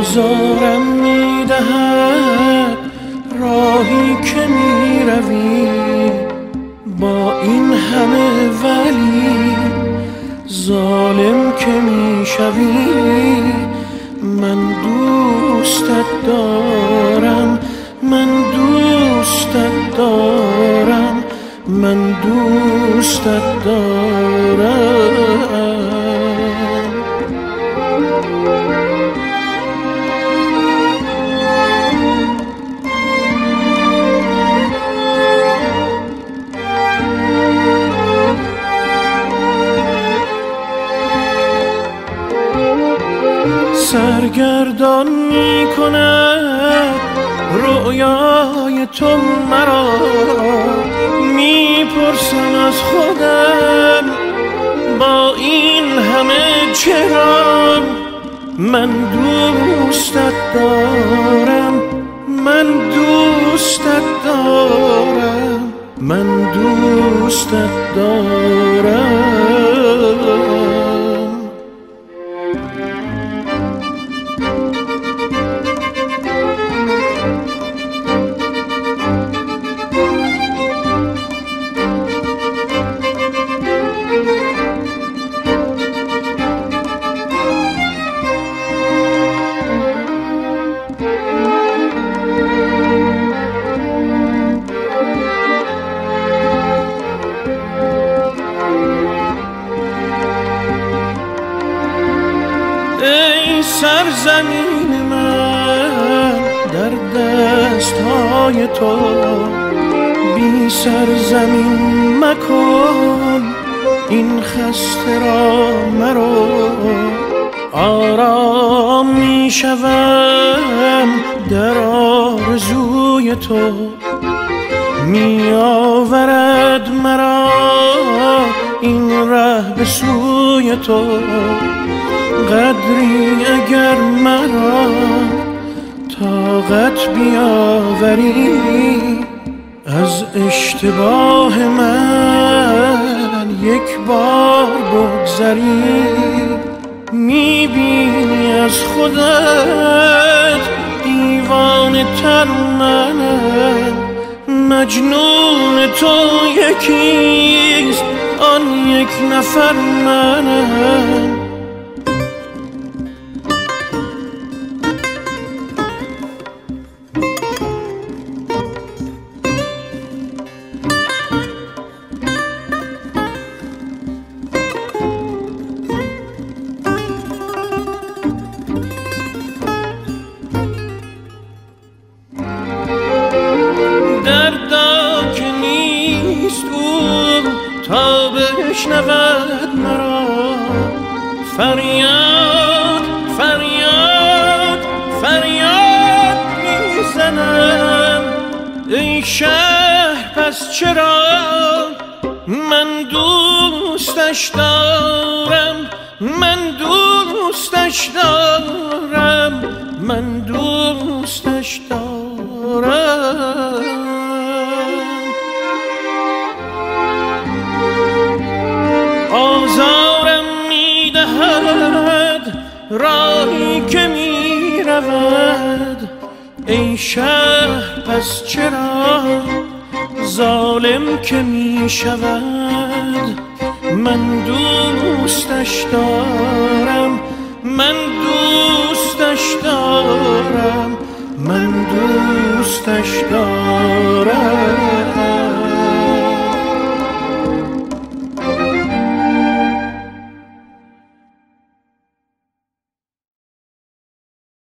آزارم میدهد راهی که میروی، با این همه ولی ظالم که میشوی. من دوستت دارم، من دوستت دارم، من دوستت دارم. سرگردان می کند رویای تو مرا، میپرسم از خودم با این همه چرا. من دوستت دارم، من دوستت دارم، من دوستت دارم. ای سرزمین من در دستهای تو، بی سرزمین مکن این خسته را مرو. آرام می شوم در آرزوی تو، می آورد مرا این ره به سوی تو. قدری اگر مرا طاقت بیاوری، از اشتباه من یک بار بگذری. میبینی از خودت دیوانه تر منم، مجنون تو یکیست آن یک نفر منم. دردا که نیست او تا بشنود مرا، فریاد فریاد فریاد میزنم. ای شهر پس چرا من دوستش دارم، من دوستش دارم، من دوستش دارم. آزارم میدهد راهی که میرود، ای شهر پس چرا ظالم که میشود. من دوستش دارم، من دوستش دارم، من دوستش دارم.